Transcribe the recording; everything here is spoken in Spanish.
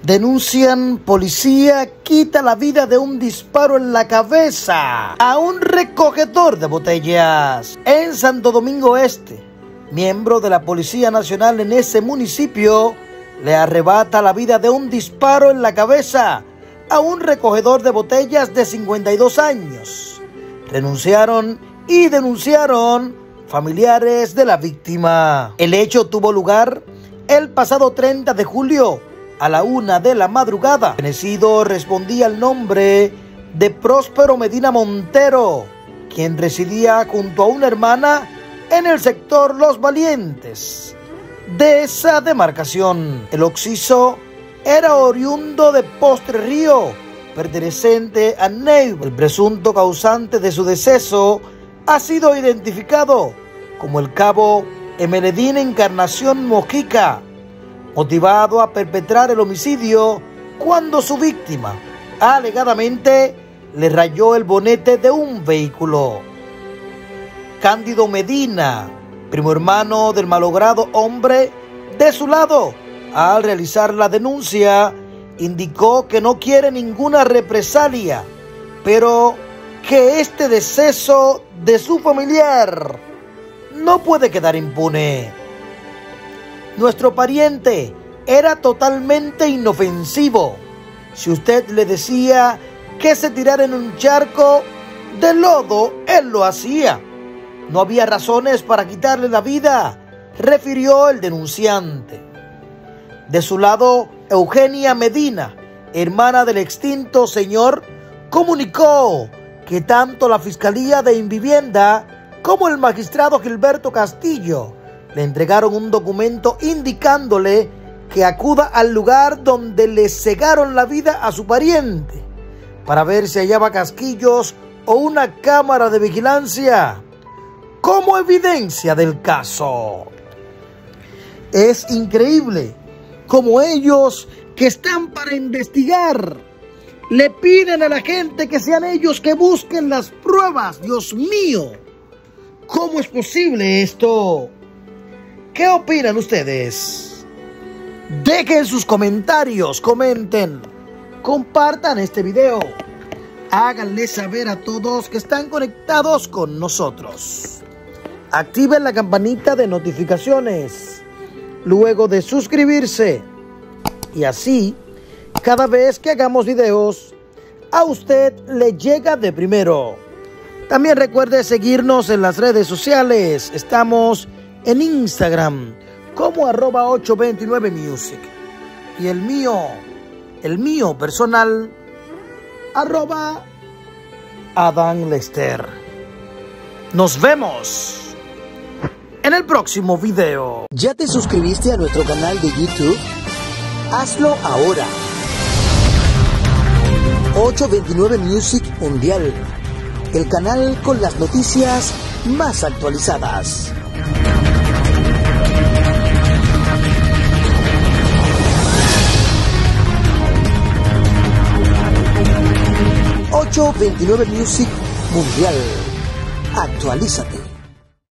Denuncian: policía quita la vida de un disparo en la cabeza a un recogedor de botellas. En Santo Domingo Este, miembro de la Policía Nacional en ese municipio le arrebata la vida de un disparo en la cabeza a un recogedor de botellas de 52 años. Renunciaron y denunciaron familiares de la víctima. El hecho tuvo lugar el pasado 30 de julio a la 1 de la madrugada. El fenecido respondía al nombre de Próspero Medina Montero, quien residía junto a una hermana en el sector Los Valientes de esa demarcación. El occiso era oriundo de Postre Río, perteneciente a Neiva. El presunto causante de su deceso ha sido identificado como el cabo Emeledín Encarnación Mojica, motivado a perpetrar el homicidio cuando su víctima alegadamente le rayó el bonete de un vehículo. Cándido Medina, primo hermano del malogrado hombre, de su lado, al realizar la denuncia, indicó que no quiere ninguna represalia, pero que este deceso de su familiar no puede quedar impune. Nuestro pariente era totalmente inofensivo. Si usted le decía que se tirara en un charco de lodo, él lo hacía. No había razones para quitarle la vida, refirió el denunciante. De su lado, Eugenia Medina, hermana del extinto señor, comunicó que tanto la Fiscalía de Invivienda como el magistrado Gilberto Castillo le entregaron un documento indicándole que acuda al lugar donde le cegaron la vida a su pariente para ver si hallaba casquillos o una cámara de vigilancia como evidencia del caso. Es increíble cómo ellos, que están para investigar, le piden a la gente que sean ellos que busquen las pruebas. Dios mío, ¿cómo es posible esto? ¿Qué opinan ustedes? Dejen sus comentarios, comenten, compartan este video, háganle saber a todos que están conectados con nosotros. Activen la campanita de notificaciones luego de suscribirse y así cada vez que hagamos videos a usted le llega de primero. También recuerde seguirnos en las redes sociales. Estamos en Instagram como @829music y el mío personal @AdanLester. Nos vemos en el próximo video. ¿Ya te suscribiste a nuestro canal de YouTube? Hazlo ahora. 829 Music Mundial, el canal con las noticias más actualizadas. 829 Music Mundial. Actualízate.